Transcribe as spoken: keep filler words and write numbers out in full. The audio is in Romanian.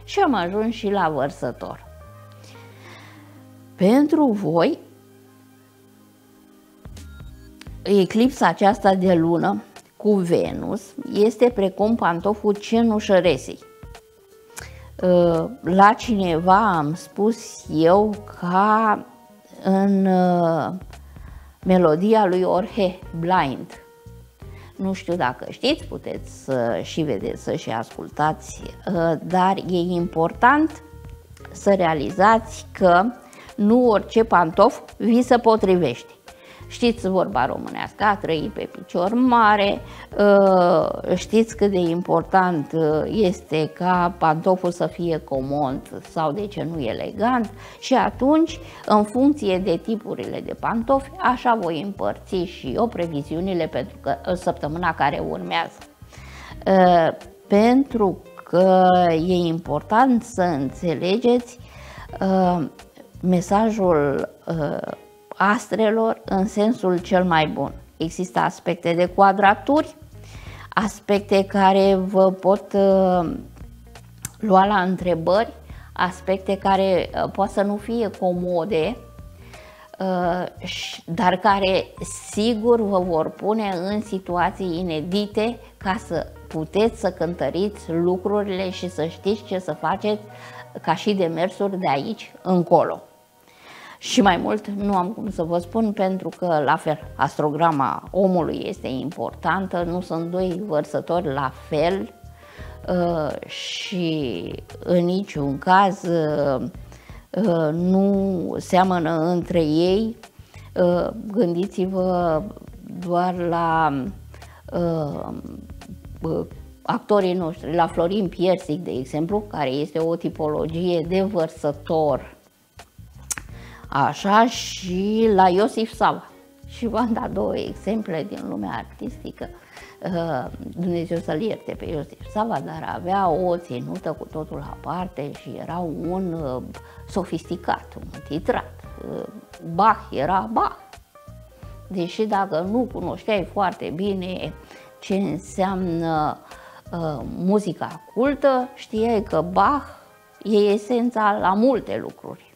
și am ajuns și la Vărsător. Pentru voi, eclipsa aceasta de lună cu Venus este precum pantoful cenușăresei. La cineva am spus eu ca în melodia lui Jorge Blind. Nu știu dacă știți, puteți să și vedeți, să și ascultați, dar e important să realizați că nu orice pantof vi se potrivește. Știți vorba românească, a trăi pe picior mare, știți cât de important este ca pantoful să fie comod sau de ce nu elegant și atunci, în funcție de tipurile de pantofi, așa voi împărți și eu previziunile pentru că, săptămâna care urmează. Pentru că e important să înțelegeți mesajul astrelor în sensul cel mai bun. Există aspecte de quadraturi, aspecte care vă pot uh, lua la întrebări, aspecte care uh, poate să nu fie comode, uh, dar care sigur vă vor pune în situații inedite ca să puteți să cântăriți lucrurile și să știți ce să faceți ca și demersuri de aici încolo. Și mai mult nu am cum să vă spun, pentru că la fel astrograma omului este importantă, nu sunt doi vărsători la fel și în niciun caz nu seamănă între ei. Gândiți-vă doar la actorii noștri, la Florin Piersic, de exemplu, care este o tipologie de vărsător. Așa și la Iosif Sava. Și v-am dat două exemple din lumea artistică. Dumnezeu să-l ierte pe Iosif Sava, dar avea o ținută cu totul aparte și era un sofisticat, un titrat. Bach era Bach. Deși dacă nu cunoșteai foarte bine ce înseamnă uh, muzica cultă, știai că Bach e esența la multe lucruri.